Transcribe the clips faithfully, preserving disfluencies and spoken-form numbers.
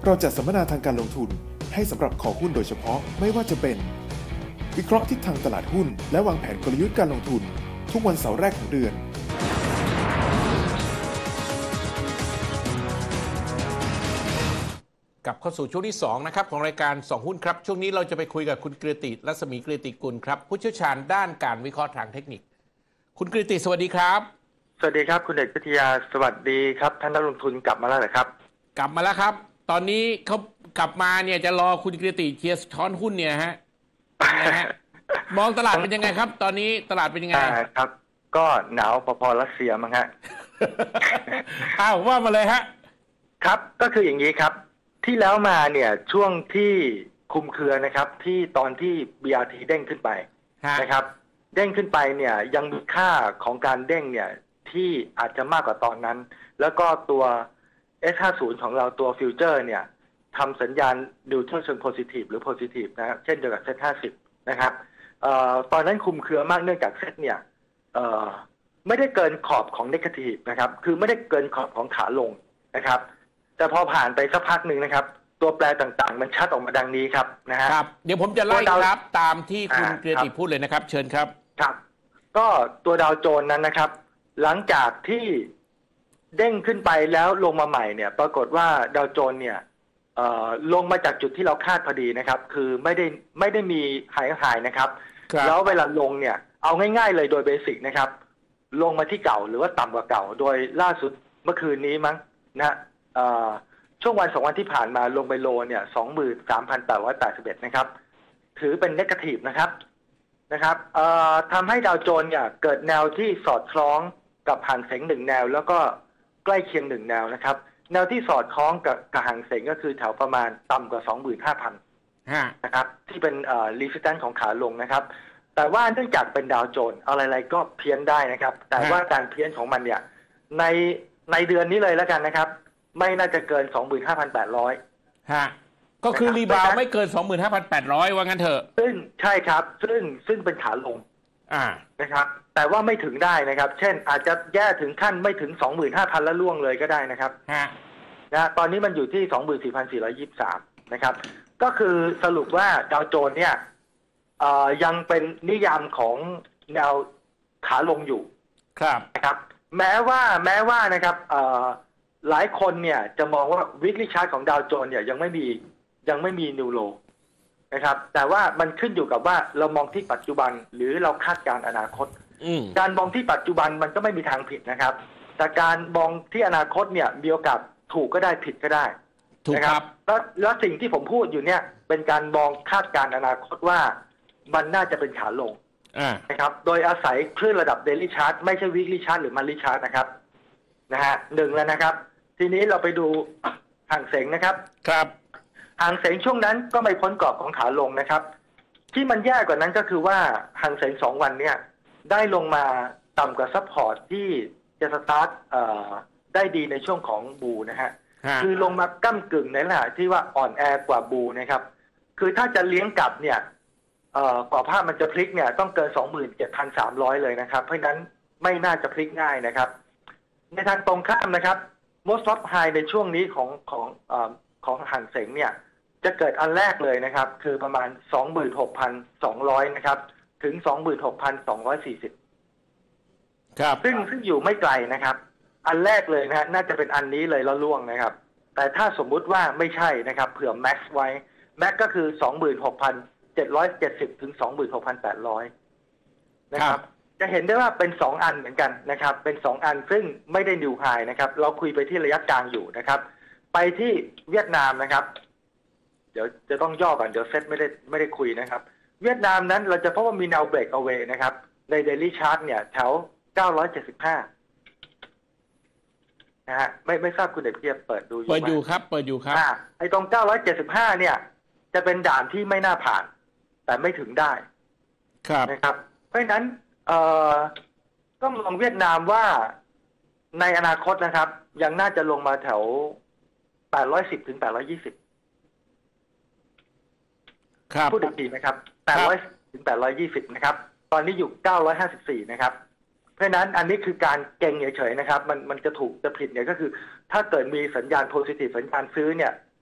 เราจัดสัมมนาทางการลงทุนให้สำหรับคอหุ้นโดยเฉพาะไม่ว่าจะเป็นวิเคราะห์ทิศทางตลาดหุ้นและวางแผนกลยุทธ์การลงทุนทุกวันเสาร์แรกของเดือนกลับเข้าสู่ช่วงที่สองนะครับของรายการสองหุ้นครับช่วงนี้เราจะไปคุยกับคุณกฤติรัศมีกฤติกุลครับผู้เชี่ยวชาญด้านการวิเคราะห์ทางเทคนิคคุณกฤติสวัสดีครับสวัสดีครับคุณเอกพิทยาสวัสดีครับท่านนักลงทุนกลับมาแล้วเหรอครับกลับมาแล้วครับตอนนี้เขากลับมาเนี่ยจะรอคุณกฤติเชียร์ช้อนหุ้นเนี่ยฮะนะฮะมองตลาดเป็นยังไงครับตอนนี้ตลาดเป็นยังไงครับก็หนาวพอๆรัสเซียมั้งฮะอ้าวว่ามาเลยฮะครับก็คืออย่างนี้ครับที่แล้วมาเนี่ยช่วงที่คุมเครือนะครับที่ตอนที่ บี อาร์ ที เด้งขึ้นไปนะครับเด้งขึ้นไปเนี่ยยังมีค่าของการเด้งเนี่ยที่อาจจะมากกว่าตอนนั้นแล้วก็ตัว เอส ห้าสิบ ของเราตัวฟิวเจอร์เนี่ยทำสัญญาณนิวทรัลเชิงโพซิทีฟหรือโพซิทีฟนะเช่นเดียวกับเซ็ตห้าสิบนะครับเอ่อตอนนั้นคุมเครือมากเนื่องจากเซ็ตเนี่ยเอ่อไม่ได้เกินขอบของเนกาทีฟนะครับคือไม่ได้เกินขอบของขาลงนะครับแต่พอผ่านไปสักพักหนึ่งนะครับตัวแปรต่างๆมันชัดออกมาดังนี้ครับนะฮะครับเดี๋ยวผมจะไล่ครับตามที่คุณกฤติพูดเลยนะครับเชิญครับครับก็ตัวดาวโจนส์นั้นนะครับหลังจากที่เด้งขึ้นไปแล้วลงมาใหม่เนี่ยปรากฏว่าดาวโจนส์เนี่ยลงมาจากจุดที่เราคาดพอดีนะครับคือไม่ได้ไม่ได้มีหายหายนะครับแล้วเวลาลงเนี่ยเอาง่ายๆเลยโดยเบสิกนะครับลงมาที่เก่าหรือว่าต่ำกว่าเก่าโดยล่าสุดเมื่อคืนนี้มั้งนะช่วงวันสองวันที่ผ่านมาลงไปโลเนี่ยสองหมื่นสามพันแปดร้อยแปดสิบเอ็ดนะครับถือเป็นเนกาทีฟนะครับนะครับทำให้ดาวโจนส์เนี่ยเกิดแนวที่สอดคล้องกับหางเส็งหนึ่งแนวแล้วก็ใกล้เคียงหนึ่งแนวนะครับแนวที่สอดคล้องกับกับหางเส็งก็คือแถวประมาณต่ำกว่า สองหมื่นห้าพัน นะครับที่เป็นเอ่อ resistance ของขาลงนะครับแต่ว่าเนื่องจากเป็นดาวโจนส์อะไรๆก็เพี้ยนได้นะครับแต่ว่าการเพี้ยนของมันเนี่ยในในเดือนนี้เลยแล้วกันนะครับไม่น่าจะเกิน สองหมื่นห้าพันแปดร้อยฮะก็คือรีบาวไม่เกิน สองหมื่นห้าพันแปดร้อย ว่างั้นเถอะซึ่งใช่ครับซึ่งซึ่งเป็นขาลงอ่านะครับแต่ว่าไม่ถึงได้นะครับเช่นอาจจะแย่ถึงขั้นไม่ถึง สองหมื่นห้าพัน แล้วล่วงเลยก็ได้นะครับฮะนะตอนนี้มันอยู่ที่ สองหมื่นสี่พันสี่ร้อยยี่สิบสาม นะครับก็คือสรุปว่าดาวโจนส์เนี่ยยังเป็นนิยามของแนวขาลงอยู่ครับนะครับแม้ว่าแม้ว่านะครับหลายคนเนี่ยจะมองว่า weekly chart ของดาวโจนส์เนี่ยยังไม่มียังไม่มีนิวโลนะครับแต่ว่ามันขึ้นอยู่กับว่าเรามองที่ปัจจุบันหรือเราคาดการณ์อนาคตการมองที่ปัจจุบันมันก็ไม่มีทางผิดนะครับแต่การมองที่อนาคตเนี่ยมีโอกาสถูกก็ได้ผิดก็ได้ถูกครับแล้วแล้วสิ่งที่ผมพูดอยู่เนี่ยเป็นการมองคาดการณ์อนาคตว่ามันน่าจะเป็นขาลงนะครับโดยอาศัยคลื่นระดับ daily chart ไม่ใช่ weekly chart หรือ monthly chart นะครับนะฮะหนึ่งแล้วนะครับทีนี้เราไปดูหางเส็งนะครับครับหางเส็งช่วงนั้นก็ไม่พ้นกรอบของขาลงนะครับที่มันแย่กว่านั้นก็คือว่าหางเส็งสองวันเนี่ยได้ลงมาต่ำกว่าซัพพอร์ตที่จะสตาร์ทได้ดีในช่วงของบูนะฮะคือลงมาก้ำกึ่งในลักษณะที่ว่าอ่อนแอกว่าบูนะครับคือถ้าจะเลี้ยงกลับเนี่ยกว่าภาพมันจะพลิกเนี่ยต้องเกิน สองหมื่นเจ็ดพันสามร้อย เลยนะครับเพราะฉะนั้นไม่น่าจะพลิกง่ายนะครับในทางตรงข้ามนะครับ most of high ในช่วงนี้ของของของหางเส็งเนี่ยจะเกิดอันแรกเลยนะครับคือประมาณ สองหมื่นหกพันสองร้อย นะครับถึง สองหมื่นหกพันสองร้อยสี่สิบครับซึ่งซึ่งอยู่ไม่ไกลนะครับอันแรกเลยนะฮะน่าจะเป็นอันนี้เลยแล้วล่วงนะครับแต่ถ้าสมมุติว่าไม่ใช่นะครับเผื่อ max ไว้ max ก็คือ สองหมื่นหกพันเจ็ดร้อยเจ็ดสิบ ถึง สองหมื่นหกพันแปดร้อย นะครับจะเห็นได้ว่าเป็นสองอันเหมือนกันนะครับเป็นสองอันซึ่งไม่ได้นิวไฮนะครับเราคุยไปที่ระยะกลางอยู่นะครับไปที่เวียดนามนะครับเดี๋ยวจะต้องย่อก่อนเดี๋ยวเซตไม่ได้ไม่ได้คุยนะครับเวียดนามนั้นเราจะพบว่ามีแนวเบรกเอาไว้นะครับใน daily chart เนี่ยแถวเก้าร้อยเจ็ดสิบห้านะฮะไม่ไม่ทราบคุณเด็กเพียบเปิดดูอยู่เปิดอยู่ครับเปิดอยู่ครับไอ้ตรงเก้าร้อยเจ็ดสิบห้าเนี่ยจะเป็นด่านที่ไม่น่าผ่านแต่ไม่ถึงได้ครับนะครับเพราะฉะนั้นเอ่อก็มองเวียดนามว่าในอนาคตนะครับยังน่าจะลงมาแถวแปดร้อยสิบถึงแปดร้อยยี่สิบครับพูดดีไหมครับแปดร้อยถึงแปดร้อยยี่สิบนะครับตอนนี้อยู่เก้าร้อยห้าสิบสี่นะครับเพราะฉะนั้นอันนี้คือการเก็งเฉยๆนะครับมันมันจะถูกจะผิดเนี่ยก็คือถ้าเกิดมีสัญญาณ positive สัญญาณซื้อเนี่ย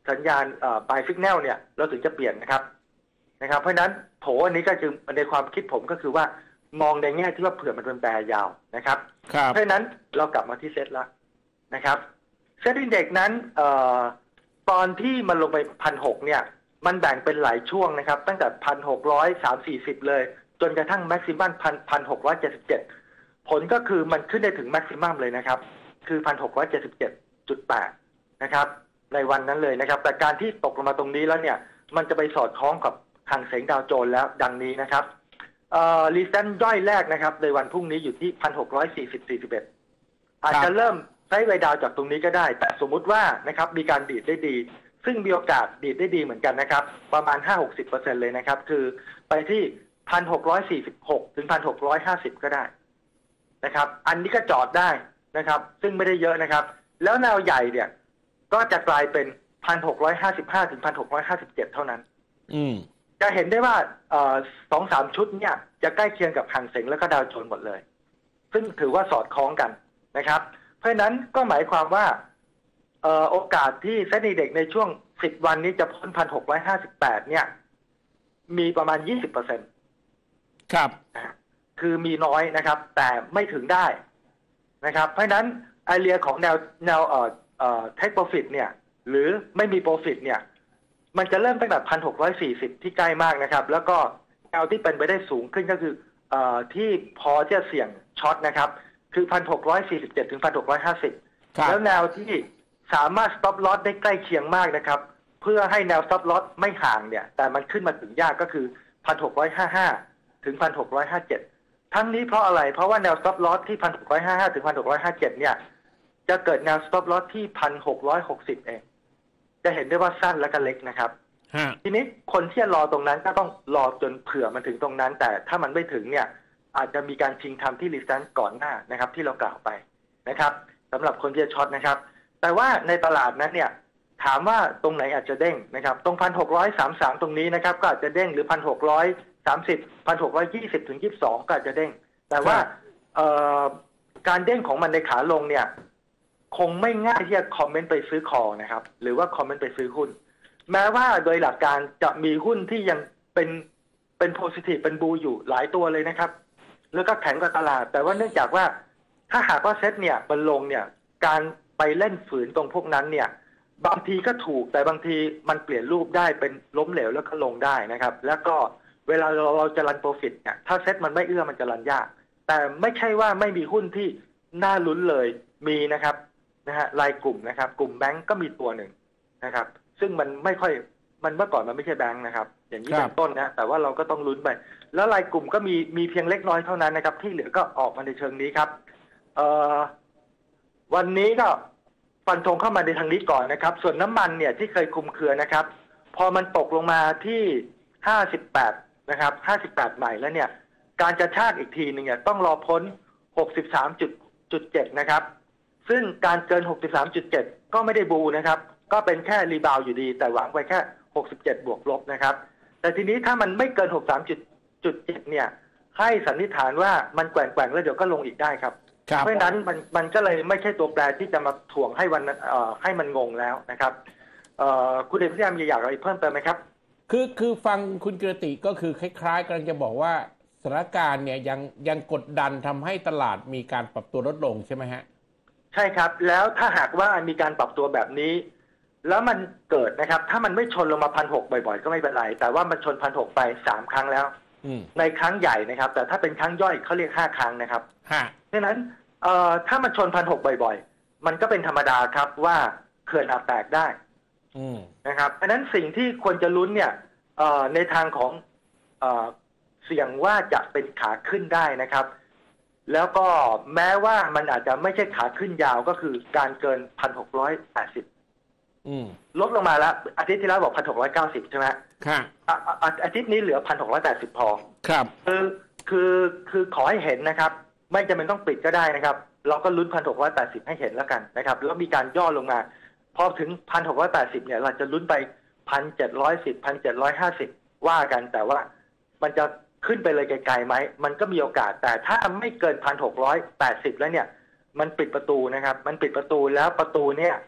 สัญญาณเอ่อ buy signal เนี่ยเราถึงจะเปลี่ยนนะครับนะครับเพราะฉะนั้นโถอันนี้ก็คือในความคิดผมก็คือว่ามองในแง่ที่ว่าเผื่อมันเป็นแปรยาวนะครับเพราะฉะนั้นเรากลับมาที่เซ็ตแล้วนะครับเซ็ตอินเด็กซ์นั้นเอ่อตอนที่มันลงไปพันหกเนี่ยมันแบ่งเป็นหลายช่วงนะครับตั้งแต่พันหกร้อยสามสี่สิบเลยจนกระทั่งแม็กซิมัมพันพันหกร้อยเจ็ดสิบเจ็ดผลก็คือมันขึ้นได้ถึงแม็กซิมัมเลยนะครับคือพันหกร้อยเจ็ดสิบเจ็ดจุดแปดนะครับในวันนั้นเลยนะครับแต่การที่ตกลงมาตรงนี้แล้วเนี่ยมันจะไปสอดคล้องกับห่างเสียงดาวโจนส์แล้วดังนี้นะครับเอ่อรีเซนย่อยแรกนะครับในวันพรุ่งนี้อยู่ที่พันหกร้อยสี่สิบสี่สิบเอ็ดอาจจะเริ่มไซด์เวย์ดาวจากตรงนี้ก็ได้แต่สมมุติว่านะครับมีการดีดได้ดีซึ่งมีโอกาสดีดได้ดีเหมือนกันนะครับประมาณ ห้าถึงหกสิบเปอร์เซ็นต์ เลยนะครับคือไปที่ หนึ่งพันหกร้อยสี่สิบหก ถึง หนึ่งพันหกร้อยห้าสิบ ก็ได้นะครับอันนี้ก็จอดได้นะครับซึ่งไม่ได้เยอะนะครับแล้วแนวใหญ่เนี่ยก็จะกลายเป็น หนึ่งพันหกร้อยห้าสิบห้า ถึง หนึ่งพันหกร้อยห้าสิบเจ็ด เท่านั้นอืมจะเห็นได้ว่าเอ่อ สองสาม ชุดเนี่ยจะใกล้เคียงกับห่างเส็งแล้วก็ดาวโจนส์หมดเลยซึ่งถือว่าสอดคล้องกันนะครับเพราะฉะนั้นก็หมายความว่าเอ่อโอกาสที่เซ็นดีเด็กในช่วงสิบวันนี้จะพ้น หนึ่งพันหกร้อยห้าสิบแปด เนี่ยมีประมาณ ยี่สิบเปอร์เซ็นต์ครับคือมีน้อยนะครับแต่ไม่ถึงได้นะครับเพราะฉะนั้นไอเดียของแนวแนวเอ่อเอ่อ take profit เนี่ยหรือไม่มี profit เนี่ยมันจะเริ่มตั้งแต่ หนึ่งพันหกร้อยสี่สิบ ที่ใกล้มากนะครับแล้วก็แนวที่เป็นไปได้สูงขึ้นก็คือเอ่อที่พอจะเสี่ยงช็อตนะครับคือ หนึ่งพันหกร้อยสี่สิบเจ็ด ถึง หนึ่งพันหกร้อยห้าสิบ แล้วแนวที่สามารถ stop loss ได้ใกล้เคียงมากนะครับเพื่อให้แนว stop loss ไม่ห่างเนี่ยแต่มันขึ้นมาถึงยากก็คือ หนึ่งพันหกร้อยห้าสิบห้า ถึง หนึ่งพันหกร้อยห้าสิบเจ็ด ทั้งนี้เพราะอะไรเพราะว่าแนว stop loss ที่ หนึ่งพันหกร้อยห้าสิบห้า ถึง หนึ่งพันหกร้อยห้าสิบเจ็ด เนี่ยจะเกิดแนว stop loss ที่ หนึ่งพันหกร้อยหกสิบ เองจะเห็นได้ว่าสั้นและก็เล็กนะครับทีนี้คนที่จะรอตรงนั้นก็ต้องรอจนเผื่อมันถึงตรงนั้นแต่ถ้ามันไม่ถึงเนี่ยอาจจะมีการชิงทำที่รีสแตนก่อนหน้านะครับที่เรากล่าวไปนะครับสำหรับคนที่จะช็อตนะครับแต่ว่าในตลาดนั้นเนี่ยถามว่าตรงไหนอาจจะเด้งนะครับตรง หนึ่งพันหกร้อยสามสิบสาม ตรงนี้นะครับก็อาจจะเด้งหรือ หนึ่งพันหกร้อยสามสิบ หนึ่งพันหกร้อยยี่สิบ ถึง ยี่สิบสอง ก็อาจจะเด้งแต่ว่าการเด้งของมันในขาลงเนี่ยคงไม่ง่ายที่จะคอมเมนต์ไปซื้อคอนะครับหรือว่าคอมเมนต์ไปซื้อหุ้นแม้ว่าโดยหลักการจะมีหุ้นที่ยังเป็นเป็นโพซิทีฟเป็นบูอยู่หลายตัวเลยนะครับแล้วก็แข็งกว่าตลาดแต่ว่าเนื่องจากว่าถ้าหากว่าเซ็ตเนี่ยมันลงเนี่ยการไปเล่นฝืนตรงพวกนั้นเนี่ยบางทีก็ถูกแต่บางทีมันเปลี่ยนรูปได้เป็นล้มเหลวแล้วก็ลงได้นะครับแล้วก็เวลาเราเราจะรันโปรฟิตเนี่ยถ้าเซ็ตมันไม่เอื้อมันจะรันยากแต่ไม่ใช่ว่าไม่มีหุ้นที่น่าลุ้นเลยมีนะครับนะฮะรายกลุ่มนะครับกลุ่มแบงก์ก็มีตัวหนึ่งนะครับซึ่งมันไม่ค่อยมันเมื่อก่อนมันไม่ใช่แบงก์นะครับอย่างนี้เป็นต้นนะแต่ว่าเราก็ต้องลุ้นไปแล้วรายกลุ่มก็มีมีเพียงเล็กน้อยเท่านั้นนะครับที่เหลือก็ออกมาในเชิงนี้ครับเอ่อวันนี้ก็ฟันธงเข้ามาในทางนี้ก่อนนะครับส่วนน้ำมันเนี่ยที่เคยคุมเครือนะครับพอมันตกลงมาที่ห้าสิบแปดนะครับห้าสิบแปดใหม่แล้วเนี่ยการจะชากอีกทีนึงเนี่ยต้องรอพ้น หกสิบสามจุดเจ็ด นะครับซึ่งการเกิน หกสิบสามจุดเจ็ด ก็ไม่ได้บูนะครับก็เป็นแค่รีบาวอยู่ดีแต่หวังไปแค่หกสิบเจ็ดบวกลบนะครับแต่ทีนี้ถ้ามันไม่เกิน หกสิบสามจุดเจ็ด เนี่ยให้สันนิษฐานว่ามันแกว่งๆแล้วเดี๋ยวก็ลงอีกได้ครับเพราะฉะนั้นมันมันก็เลยไม่ใช่ตัวแปรที่จะมาถ่วงให้วันเอ่อให้มันงงแล้วนะครับเอ่อคุณเดชพยายามอยากอะไรเพิ่มเติมไหมครับคือคือฟังคุณกิรติก็คือคล้ายๆกำลังจะบอกว่าสถานการณ์เนี่ยยังยังกดดันทำให้ตลาดมีการปรับตัวลดลงใช่ไหมฮะใช่ครับแล้วถ้าหากว่ามีการปรับตัวแบบนี้แล้วมันเกิดนะครับถ้ามันไม่ชนลงมาพันหกบ่อยๆก็ไม่เป็นไรแต่ว่ามันชนพันหกไปสามครั้งแล้วในครั้งใหญ่นะครับแต่ถ้าเป็นครั้งย่อยเขาเรียกห้าครั้งนะครับเพราะฉะนั้นเอ่อถ้ามันชนพันหกบ่อยๆมันก็เป็นธรรมดาครับว่าเขื่อนอาจแตกได้นะครับเพราะฉะนั้นสิ่งที่ควรจะลุ้นเนี่ยเอ่อในทางของเอ่อเสี่ยงว่าจะเป็นขาขึ้นได้นะครับแล้วก็แม้ว่ามันอาจจะไม่ใช่ขาขึ้นยาวก็คือการเกิน หนึ่งพันหกร้อยแปดสิบ ลดลงมาแล้วอาทิตย์ที่แล้วบอก หนึ่งพันหกร้อยเก้าสิบ ใช่ไหมครับอาทิตย์นี้เหลือ หนึ่งพันหกร้อยแปดสิบ พอครับคือคือคือขอให้เห็นนะครับไม่จำเป็นต้องปิดก็ได้นะครับเราก็ลุ้น หนึ่งพันหกร้อยแปดสิบ ให้เห็นแล้วกันนะครับแล้วมีการย่อลงมาพอถึง หนึ่งพันหกร้อยแปดสิบ เนี่ยเราจะลุ้นไป หนึ่งพันเจ็ดร้อยสิบ หนึ่งพันเจ็ดร้อยห้าสิบ ว่ากันแต่ว่ามันจะขึ้นไปเลยไกลๆไหมมันก็มีโอกาสแต่ถ้าไม่เกิน หนึ่งพันหกร้อยแปดสิบ แล้วเนี่ยมันปิดประตูนะครับมันปิดประตูแล้วประตูเนี่ย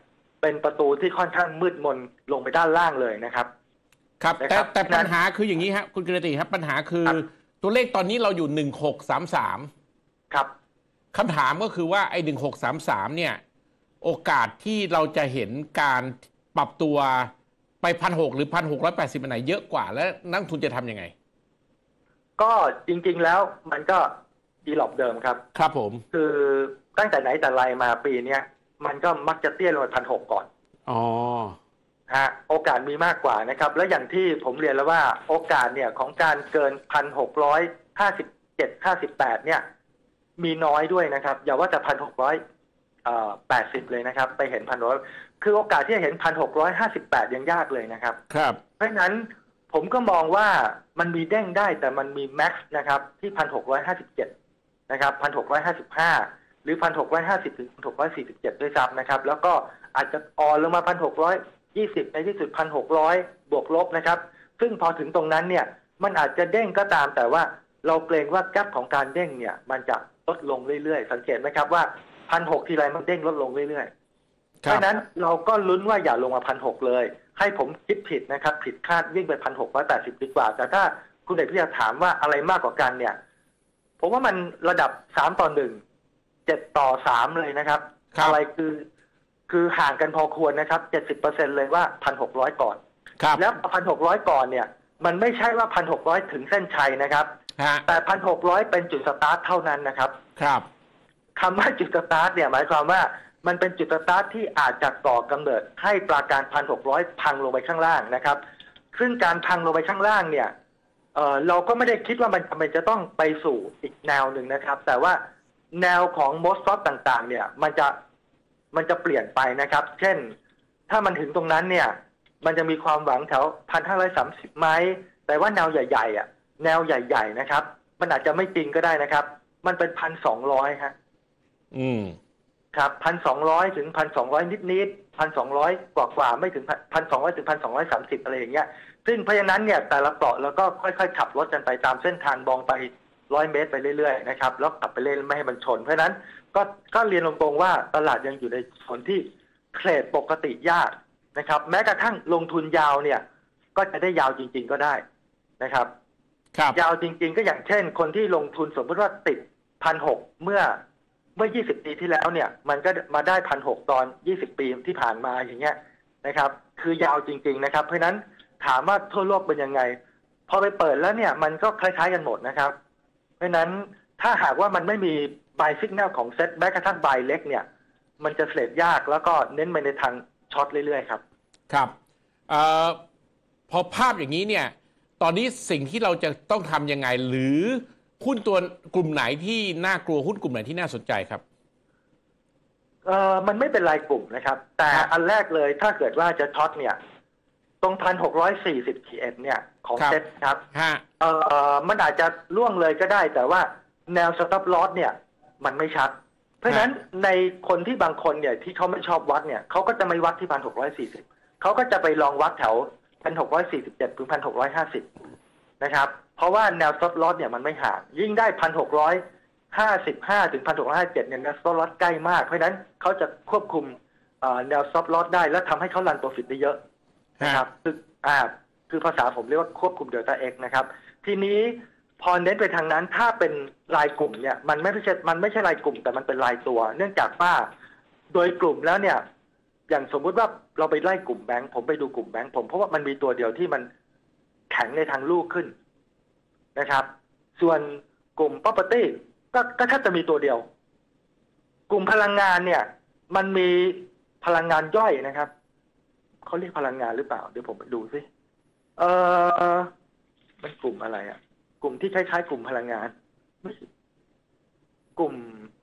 เป็นประตูที่ค่อนข้างมืดมนลงไปด้านล่างเลยนะครับครับแต่แต่ปัญหาคืออย่างนี้ครับคุณกฤติครับปัญหาคือตัวเลขตอนนี้เราอยู่หนึ่งหกสามสามครับคำถามก็คือว่าไอ้หนึ่งหกสามสามเนี่ยโอกาสที่เราจะเห็นการปรับตัวไปพันหกหรือพันหกร้อยแปดสิบอันไหนเยอะกว่าแล้วนักทุนจะทำยังไงก็จริงๆแล้วมันก็ดีหลบเดิมครับครับผมคือตั้งแต่ไหนแต่ไรมาปีนี้มันก็มักจะเตี้ยลงไปพันหกก่อนอ๋อฮะโอกาสมีมากกว่านะครับและอย่างที่ผมเรียนแล้วว่าโอกาสเนี่ยของการเกินพันหกร้อยห้าสิบเจ็ดห้าสิบแปดเนี่ยมีน้อยด้วยนะครับอย่าว่าแต่พันหกร้อยแปดสิบเลยนะครับไปเห็นพันร้อยคือโอกาสที่จะเห็นพันหกร้อยห้าสิบแปดยังยากเลยนะครับครับเพราะฉะนั้นผมก็มองว่ามันมีเด้งได้แต่มันมีแม็กซ์นะครับที่พันหกร้อยห้าสิบเจ็ดนะครับพันหกร้อยห้าสิบห้าหรือพันหกร้อยห้าสิบถึงพันหกร้อยสี่สิบเจ็ดด้วยซ้ำนะครับแล้วก็อาจจะอ่อนลงมาพันหกร้อยยี่สิบในที่สุดพันหกร้อยบวกลบนะครับซึ่งพอถึงตรงนั้นเนี่ยมันอาจจะเด้งก็ตามแต่ว่าเราเกรงว่าแกปของการเด้งเนี่ยมันจะลดลงเรื่อยๆสังเกตไหมครับว่าพันหกทีไรมันเด้งลดลงเรื่อยๆเพราะฉะนั้นเราก็ลุ้นว่าอย่าลงมาพันหกเลยให้ผมคิดผิดนะครับผิดคาดวิ่งไปพันหกร้อยแปดสิบดีกว่าแต่ถ้าคุณเอกพี่จะถามว่าอะไรมากกว่ากันเนี่ยผมว่ามันระดับสามต่อหนึ่งเจ็ดต่อสามเลยนะครับอะไรคือคือห่างกันพอควรนะครับเจ็ดสิบเปอร์เซ็นต์เลยว่าพันหกร้อยก่อนแล้วพันหกร้อยก่อนเนี่ยมันไม่ใช่ว่าพันหกร้อยถึงเส้นชัยนะครับแต่พันหกร้อยเป็นจุดสตาร์ทเท่านั้นนะครับครับคำว่าจุดสตาร์ทเนี่ยหมายความว่ามันเป็นจุดสตาร์ทที่อาจจะก่อกำเนิดให้ปราการพันหกร้อยพังลงไปข้างล่างนะครับซึ่งการพังลงไปข้างล่างเนี่ยเอ่อเราก็ไม่ได้คิดว่ามันมันจะต้องไปสู่อีกแนวหนึ่งนะครับแต่ว่าแนวของโมสต์ซอฟต่างๆเนี่ยมันจะมันจะเปลี่ยนไปนะครับเช่นถ้ามันถึงตรงนั้นเนี่ยมันจะมีความหวังแถวพันห้าร้อยสามสิบไหมแต่ว่าแนวใหญ่ๆอ่ะแนวใหญ่ๆนะครับมันอาจจะไม่จริงก็ได้นะครับมันเป็นพันสองร้อยฮะอืมครับพันสองร้อยถึงพันสองร้อยนิดๆพันสองร้อยกว่าๆไม่ถึงพันสองร้อยถึงพันสองร้อยสามสิบอะไรอย่างเงี้ยซึ่งเพราะฉะนั้นเนี่ยแต่ละเกาะแล้วก็ค่อยๆขับรถกันไปตามเส้นทางบองไปร้อยเมตรไปเรื่อยๆนะครับแล้วขับไปเรื่อยไม่ให้มันชนเพราะฉะนั้นก็ก็เรียนตรงๆว่าตลาดยังอยู่ในส่วนที่เทรดปกติยากนะครับแม้กระทั่งลงทุนยาวเนี่ยก็จะได้ยาวจริงๆก็ได้นะครับยาวจริงๆก็อย่างเช่นคนที่ลงทุนสมมติว่าติดพันหกเมื่อเมื่อยี่สิบปีที่แล้วเนี่ยมันก็มาได้พันหกตอนยี่สิบปีที่ผ่านมาอย่างเงี้ยนะครับคือยาวจริงๆนะครับเพราะฉะนั้นถามว่าทั่วโลกเป็นยังไงพอไปเปิดแล้วเนี่ยมันก็คล้ายๆกันหมดนะครับเพราะฉะนั้นถ้าหากว่ามันไม่มีบายซิกแนลของเซ็ตแม้กระทั่งบายเล็กเนี่ยมันจะเทรดยากแล้วก็เน้นไปในทางช็อตเรื่อยๆครับครับเอ่อพอภาพอย่างนี้เนี่ยตอนนี้สิ่งที่เราจะต้องทำยังไงหรือหุ้นตัวกลุ่มไหนที่น่ากลัวหุ้นกลุ่มไหนที่น่าสนใจครับเอ่อมันไม่เป็นรายกลุ่มนะครับแต่อันแรกเลยถ้าเกิดว่าจะช็อตเนี่ยตรงพันหกร้อยสี่สิบขีดเนี่ยของเซ็ตครับเอ่อมันอาจจะล่วงเลยก็ได้แต่ว่าแนวสต็อปลอสเนี่ยมันไม่ชัดเพราะฉะนั้นในคนที่บางคนเนี่ยที่เขาไม่ชอบวัดเนี่ยเขาก็จะไม่วัดที่พันหกร้อยสี่สิบเขาก็จะไปลองวัดแถวพันหกร้อยสี่สิบเจ็ดถึงพันหกร้อยห้าสิบนะครับเพราะว่าแนวสต็อปลอสเนี่ยมันไม่ห่างยิ่งได้พันหกร้อยห้าสิบห้าถึงพันหกร้อยห้าสิบเจ็ดเนี่ยแนวสต็อปลอสใกล้มากเพราะฉะนั้นเขาจะควบคุมแนวสต็อปลอสได้และทำให้เขารันโปรฟิตได้เยอะนะครับคืออ่าคือภาษาผมเรียกว่าควบคุมเดลต้าเอ็กนะครับทีนี้พอเน้นไปทางนั้นถ้าเป็นรายกลุ่มเนี่ยมันไม่ใช่มันไม่ใช่รายกลุ่มแต่มันเป็นรายตัวเนื่องจากว่าโดยกลุ่มแล้วเนี่ยอย่างสมมุติว่าเราไปไล่กลุ่มแบงค์ผมไปดูกลุ่มแบงค์ผมเพราะว่ามันมีตัวเดียวที่มันแข็งในทางลูกขึ้นนะครับส่วนกลุ่ม property ก็ก็แทบจะมีตัวเดียวกลุ่มพลังงานเนี่ยมันมีพลังงานย่อยนะครับเขาเรียกพลังงานหรือเปล่าเดี๋ยวผมไปดูสิเออมันกลุ่มอะไรอ่ะกลุ่มที่คล้ายๆกลุ่มพลังงานไม่กลุ่ม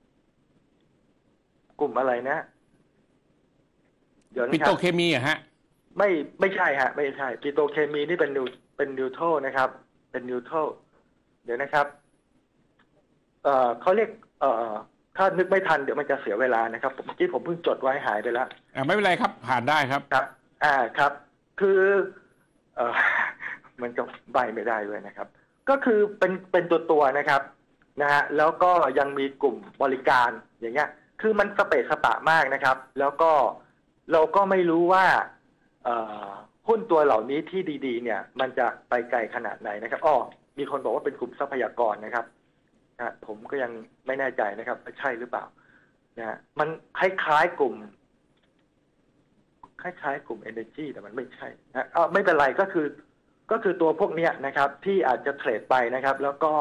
กลุ่มอะไรนะเดี๋ยวนะครับปิโตรเคมีอะฮะไม่ไม่ใช่ฮะไม่ใช่ปิโตรเคมีนี่เป็นนิวเป็นนิวโตรนะครับเป็นนิวโตรเดี๋ยวนะครับเอ่อเขาเรียกเอ่อถ้านึกไม่ทันเดี๋ยวมันจะเสียเวลานะครับเมื่อกี้ผมเพิ่งจดไว้หายไปแล้วอ่าไม่เป็นไรครับผ่านได้ครับครับอ่าครับคือเอ่อมันจะใบไม่ได้เลยนะครับก็คือเป็นเป็นตัวตัวนะครับนะฮะแล้วก็ยังมีกลุ่มบริการอย่างเงี้ยคือมันสเปซสปะมากนะครับแล้วก็เราก็ไม่รู้ว่าหุ้นตัวเหล่านี้ที่ดีๆเนี่ยมันจะไปไกลขนาดไหนนะครับอ้อมีคนบอกว่าเป็นกลุ่มทรัพยากรนะครับนะผมก็ยังไม่แน่ใจนะครับว่าใช่หรือเปล่านะฮะมันคล้ายๆกลุ่มคล้ายๆกลุ่ม energy แต่มันไม่ใช่นะเออไม่เป็นไรก็คือก็คือตัวพวกนี้นะครับที่อาจจะเทรดไปนะครับแล้วก็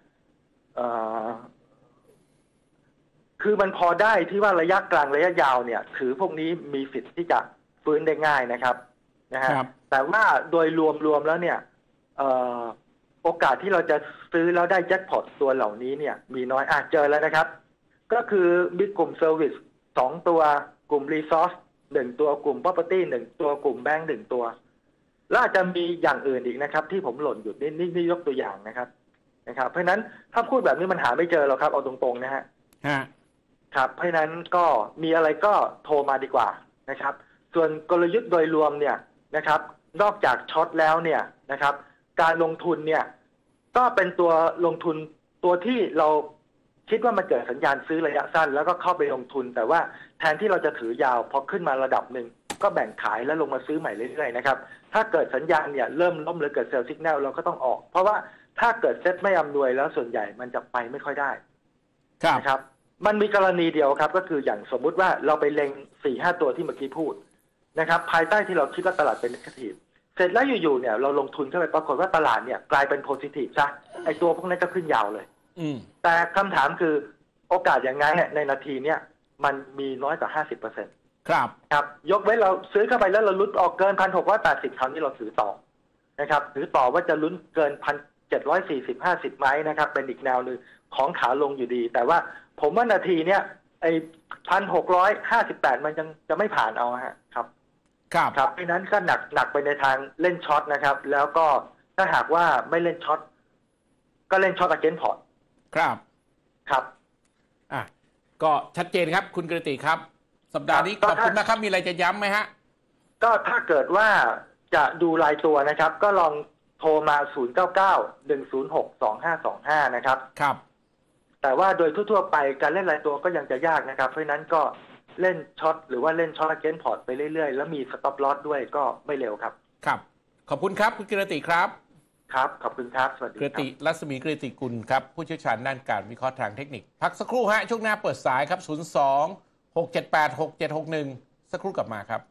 คือมันพอได้ที่ว่าระยะกลางระยะยาวเนี่ยถือพวกนี้มีสิทธิ์ที่จะฟื้นได้ง่ายนะครับนะฮะแต่ว่าโดยรวมๆแล้วเนี่ยโอกาสที่เราจะซื้อแล้วได้แจ็คพอตตัวเหล่านี้เนี่ยมีน้อยอาจเจอแล้วนะครับก็คือมีกลุ่มเซอร์วิสสองตัวกลุ่มรีซอสหนึ่งตัวกลุ่ม property หนึ่งตัวกลุ่มแบงก์หนึ่งตัวแล้วอาจจะมีอย่างอื่นอีกนะครับที่ผมหล่นอยู่นี่นี่ยกตัวอย่างนะครับนะครับเพราะฉะนั้นถ้าพูดแบบนี้มันหาไม่เจอหรอกครับเอาตรงๆนะฮะครับเพราะฉะนั้นก็มีอะไรก็โทรมาดีกว่านะครับส่วนกลยุทธ์โดยรวมเนี่ยนะครับนอกจากช็อตแล้วเนี่ยนะครับการลงทุนเนี่ยก็เป็นตัวลงทุนตัวที่เราคิดว่ามันเกิดสัญญาณซื้อระยะสั้นแล้วก็เข้าไปลงทุนแต่ว่าแทนที่เราจะถือยาวพอขึ้นมาระดับหนึ่งก็แบ่งขายแล้วลงมาซื้อใหม่เรื่อยๆนะครับถ้าเกิดสัญญาณเนี่ยเริ่มล้มหรือเกิดเซลล์สัญญาณเราก็ต้องออกเพราะว่าถ้าเกิดเซ็ตไม่อำนวยแล้วส่วนใหญ่มันจะไปไม่ค่อยได้นะครับมันมีกรณีเดียวครับก็คืออย่างสมมุติว่าเราไปเล็ง สี่ห้า ตัวที่เมื่อกี้พูดนะครับภายใต้ที่เราคิดว่าตลาดเป็นเนกาทีฟเสร็จแล้วอยู่ๆเนี่ยเราลงทุนเข้าไปปรากฏว่าตลาดเนี่ยกลายเป็นโพซิทีฟซะไอตัวพวกนั้นก็ขึ้นยาวเลยแต่คำถามคือโอกาสอย่างไงในนาทีเนี่ยมันมีน้อยกว่า ห้าสิบเปอร์เซ็นต์ ครับครับยกเว้นเราซื้อเข้าไปแล้วเราลุ้นออกเกิน หนึ่งพันหกร้อยแปดสิบ คราวนี้เราถือต่อนะครับถือต่อว่าจะลุ้นเกิน หนึ่งพันเจ็ดร้อยสี่สิบ ห้าสิบ ไหมนะครับเป็นอีกแนวหนึ่งของขาลงอยู่ดีแต่ว่าผมว่านาทีเนี้ยไอ้ หนึ่งพันหกร้อยห้าสิบแปด มันยังจะไม่ผ่านเอาฮะครับครับครับเพราะนั้นก็หนักหนักไปในทางเล่นช็อตนะครับแล้วก็ถ้าหากว่าไม่เล่นช็อตก็เล่นช็อต against port ครับครับอ่ะก็ชัดเจนครับคุณกฤติครับสัปดาห์นี้ขอบคุณนะครับมีอะไรจะย้ำไหมฮะก็ถ้าเกิดว่าจะดูรายตัวนะครับก็ลองโทรมาศูนย์ เก้า เก้า หนึ่ง ศูนย์ หก สอง ห้า สอง ห้านะครับครับแต่ว่าโดยทั่วๆไปการเล่นรายตัวก็ยังจะยากนะครับเพราะนั้นก็เล่นช็อตหรือว่าเล่นช็อต against port ไปเรื่อยๆแล้วมี stop loss ด้วยก็ไม่เร็วครับครับขอบคุณครับคุณกฤติครับครับขอบคุณครับสวัสดีครับกฤติรัศมีกฤติกุลครับผู้เชี่ยวชาญด้านการวิเคราะห์ทางเทคนิคพักสักครู่ฮะช่วงหน้าเปิดสายครับศูนย์ สอง หก เจ็ด แปด หก เจ็ด หก หนึ่งสักครู่กลับมาครับ